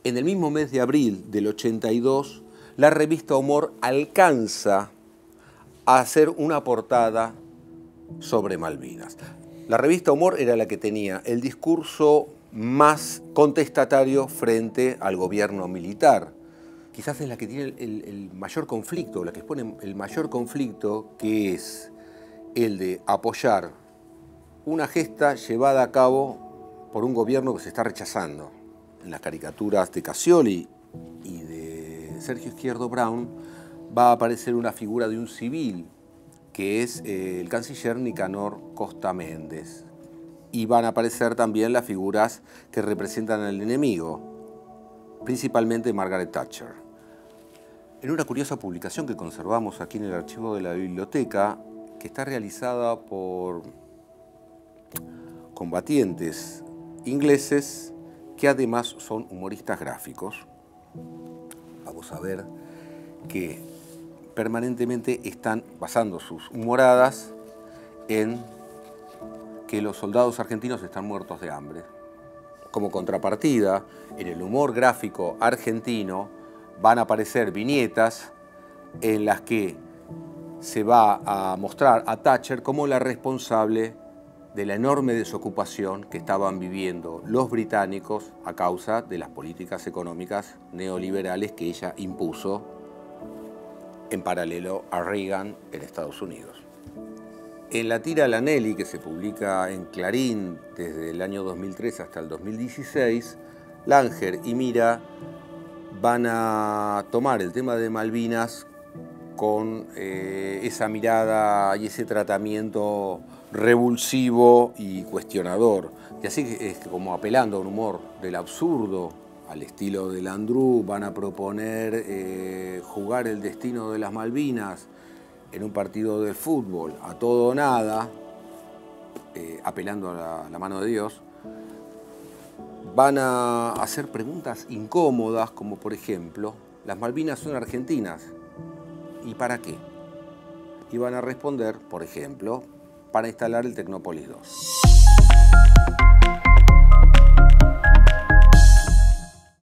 En el mismo mes de abril del 82, la revista Humor alcanza a hacer una portada sobre Malvinas. La revista Humor era la que tenía el discurso más contestatario frente al gobierno militar. Quizás es la que tiene el mayor conflicto, la que expone el mayor conflicto, que es el de apoyar una gesta llevada a cabo por un gobierno que se está rechazando. En las caricaturas de Cassioli y de Sergio Izquierdo Brown va a aparecer una figura de un civil, que es el canciller Nicanor Costa Méndez. Y van a aparecer también las figuras que representan al enemigo, principalmente Margaret Thatcher. En una curiosa publicación que conservamos aquí en el archivo de la biblioteca, que está realizada por combatientes ingleses que además son humoristas gráficos, vamos a ver que permanentemente están basando sus humoradas en que los soldados argentinos están muertos de hambre. Como contrapartida, en el humor gráfico argentino van a aparecer viñetas en las que se va a mostrar a Thatcher como la responsable de la enorme desocupación que estaban viviendo los británicos a causa de las políticas económicas neoliberales que ella impuso en paralelo a Reagan en Estados Unidos. En la tira La Nelly, que se publica en Clarín desde el año 2003 hasta el 2016, Langer y Mira van a tomar el tema de Malvinas con esa mirada y ese tratamiento revulsivo y cuestionador. Y así es que, como apelando a un humor del absurdo, al estilo de Landru, van a proponer jugar el destino de las Malvinas en un partido de fútbol a todo o nada, apelando a la mano de Dios. Van a hacer preguntas incómodas, como por ejemplo, ¿las Malvinas son argentinas? ¿Y para qué? Y van a responder, por ejemplo, para instalar el Tecnópolis 2.